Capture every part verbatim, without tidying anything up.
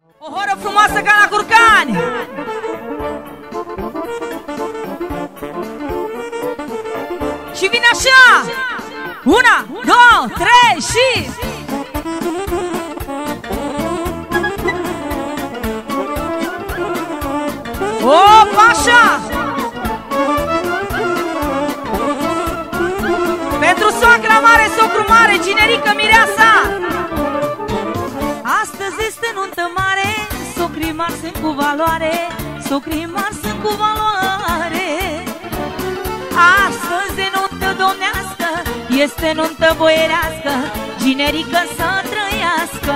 O horă frumoasă ca la curcani! Și vine așa! Una, două, trei și... Opa, așa! Pentru soacra mare, socru mare, ginerică mireasa! Astăzi este nuntă mare, socrii mari sunt cu valoare, socrii mari sunt cu valoare. Astăzi e nuntă domnească, este nuntă boierească, ginerică să trăiască.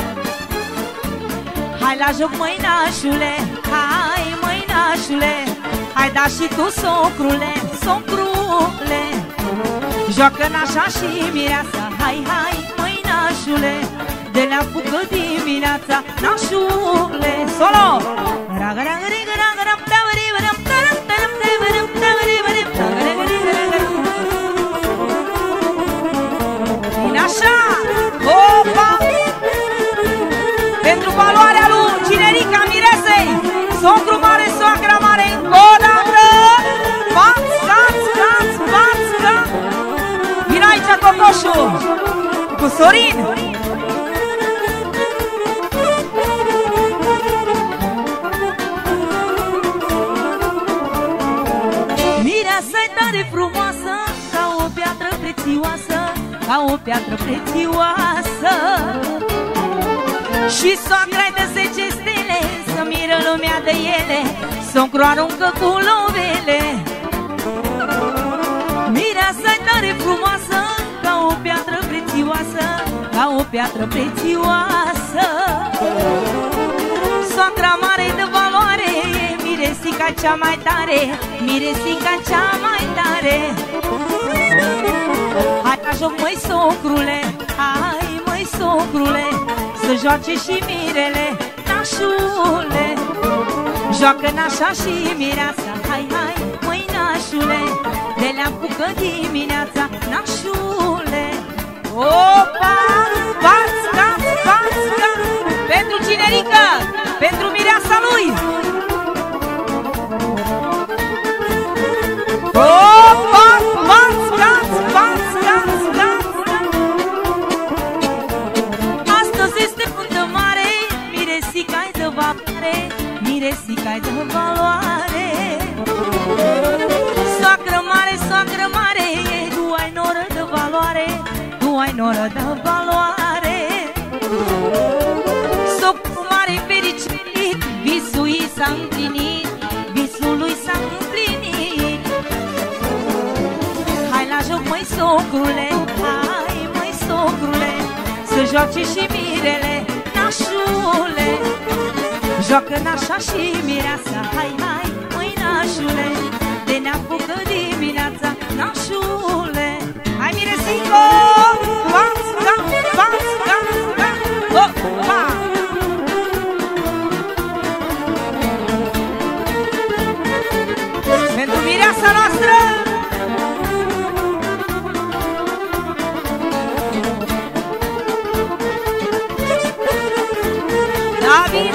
Hai la joc, măinașule, hai măinașule, hai da și tu, socrule, socrule. Joacă nașa și mireasa, hai, hai, măinașule, de ne-apucă dimineața, nașule. Solo! Bine așa! Opa! Pentru valoarea lui Ginerica Miresei, socru mare, soacra mare, încă o dată! Faț, faț, faț, faț, faț! Vino aici, cocoșul! Cu Sorin! Mireasa-i tare frumoasă, ca o piatră prețioasă, ca o piatră prețioasă. Și soacra-i de zece stele, să miră lumea de ele, socru aruncă cu lovele. Mireasa-i tare frumoasă, ca o piatră prețioasă, ca o piatră prețioasă. Soacra mare de valoare, miresica cea mai tare, miresica cea mai tare. Hai la joc, măi, socrule, hai, măi, socrule, să joace și mirele, nașule. Joacă nașa și mireasa, hai, hai, măi, nașule, de le-apucă dimineața, nașule. Opa! Pasca, pasca! Pentru Ginerică, pentru mireasa lui! Opa! Pasca, pasca, pasca! Astăzi este nuntă mare, miresica-i de valoare, miresica-i de valoare. Soacră mare, soacră mare, tu ai noră de valoare, tu ai noră de valoare. Socru mare fericit, visul i s-a împlinit, visul lui s-a împlinit. Hai la joc, măi, socrule, hai, măi, socrule, să joace și mirele, nașule. Joacă nașa și mireasa, hai, hai, măi, nașule, de ne-apucă dimineața, nașule. Hai, miresico! Pasca, pasca, pasca! Opa! Pentru mireasa noastră! Da, vine!